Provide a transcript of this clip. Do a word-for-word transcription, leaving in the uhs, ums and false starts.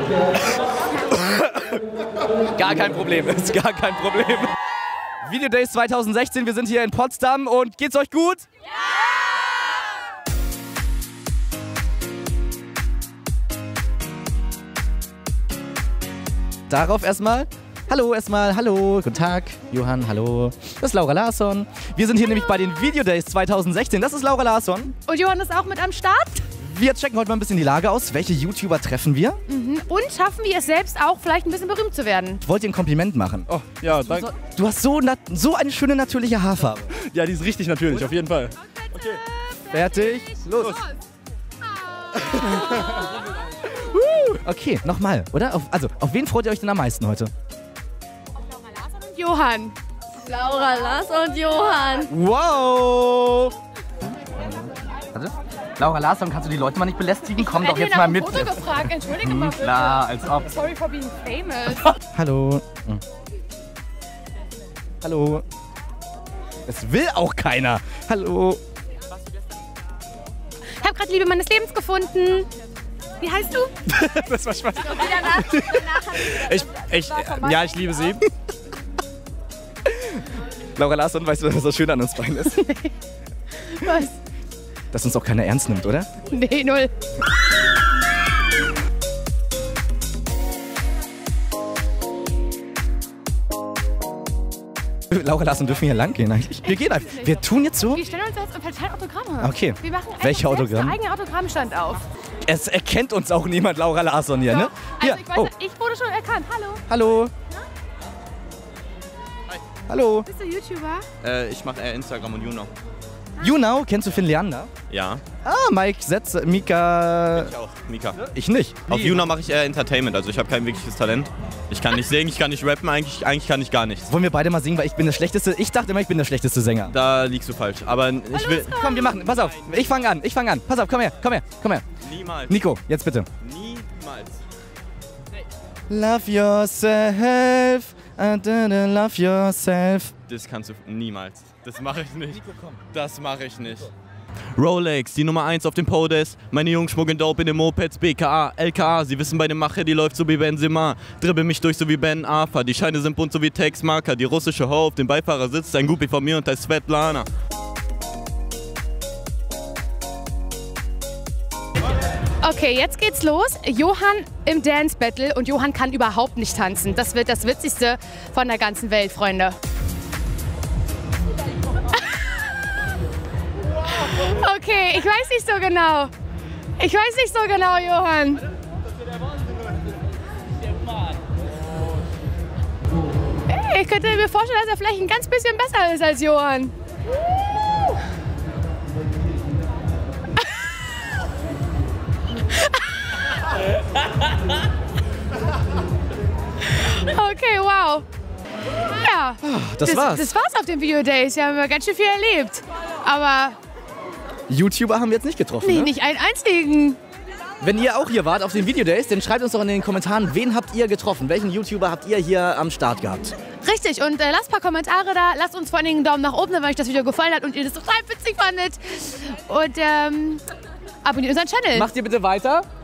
Gar kein Problem, ist gar kein Problem. Video Days zwanzig sechzehn, wir sind hier in Potsdam und geht's euch gut? Ja! Darauf erstmal. Hallo erstmal, hallo, guten Tag, Johann, hallo. Das ist Laura Larsson. Wir sind hier hallo. Nämlich bei den Video Days zwanzig sechzehn. Das ist Laura Larsson. Und Johann ist auch mit am Start. Wir checken heute mal ein bisschen die Lage aus. Welche YouTuber treffen wir? Mhm. Und schaffen wir es selbst auch, vielleicht ein bisschen berühmt zu werden? Ich wollte dir ein Kompliment machen. Oh, ja, danke. Du, du hast so, so eine schöne natürliche Haarfarbe. Ja, die ist richtig natürlich, Gut. auf jeden Fall. Okay. Fertig, los. los. Okay, nochmal, oder? Auf, also, auf wen freut ihr euch denn am meisten heute? Auf Laura Larsson und Johann. Laura Larsson und Johann. Wow! Warte. Laura Larsson, kannst du die Leute mal nicht belästigen? Komm doch jetzt mal mit. Ich habe Foto gefragt, entschuldige hm, mal bitte. Klar, als ob. Sorry for being famous. Hallo. Hm. Hallo. Es will auch keiner. Hallo. Ich habe gerade Liebe meines Lebens gefunden. Wie heißt du? Das war Spaß. Ich, ich, ja, ich liebe sie. Laura Larsson, weißt du, was so schön an uns beiden ist? Was? Dass uns auch keiner ernst nimmt, oder? Nee, null. Laura Larsson, dürfen wir hier lang gehen eigentlich? Wir gehen einfach. Wir tun jetzt so. Wir stellen uns jetzt und verteilen Autogramme. Okay. Wir machen Welche Autogramme? einen eigenen Autogrammstand auf. Es erkennt uns auch niemand, Laura Larsson hier, Doch. ne? Also hier. ich weiß, oh. ich wurde schon erkannt. Hallo. Hallo. Hi. Hallo. Bist du YouTuber? Äh, ich mache eher Instagram und YouNow. YouNow, kennst du Finn Leander? Ja. Ah, Mike Setze, Mika. Ich auch, Mika. Ich nicht. Wie? Auf YouNow mache ich eher Entertainment, also ich habe kein wirkliches Talent. Ich kann nicht singen, ich kann nicht rappen, eigentlich, eigentlich kann ich gar nichts. Wollen wir beide mal singen, weil ich bin der schlechteste, ich dachte immer, ich bin der schlechteste Sänger. Da liegst du falsch, aber ich Hallo, will... Komm, wir machen, pass auf, ich fange an, ich fange an. Pass auf, komm her, komm her, komm her. Niemals. Nico, jetzt bitte. Niemals. Love yourself, love yourself. Das kannst du niemals. Das mache ich nicht. Das mache ich nicht. Rolex, die Nummer eins auf dem Podest. Meine Jungs schmuggeln Dope in den Mopeds. B K A, L K A, sie wissen bei der Mache, die läuft so wie Benzema. Dribbel mich durch so wie Ben Arfa. Die Scheine sind bunt so wie Textmarker. Die russische Ho auf dem Beifahrer sitzt ein Groupie von mir und heißt Svetlana. Okay, jetzt geht's los. Johann im Dance Battle und Johann kann überhaupt nicht tanzen. Das wird das Witzigste von der ganzen Welt, Freunde. Okay, ich weiß nicht so genau. Ich weiß nicht so genau, Johann. Ich könnte mir vorstellen, dass er vielleicht ein ganz bisschen besser ist als Johann. Okay, wow. Ja, das, das war's. Das war's auf den Video Days. Wir haben ganz schön viel erlebt. Aber YouTuber haben wir jetzt nicht getroffen, nee, ne? nicht einen einzigen. Wenn ihr auch hier wart auf den Video Days, dann schreibt uns doch in den Kommentaren, wen habt ihr getroffen? Welchen YouTuber habt ihr hier am Start gehabt? Richtig, und äh, lasst ein paar Kommentare da. Lasst uns vor allen Dingen einen Daumen nach oben, wenn euch das Video gefallen hat und ihr das total witzig fandet. Und ähm, abonniert unseren Channel. Macht ihr bitte weiter.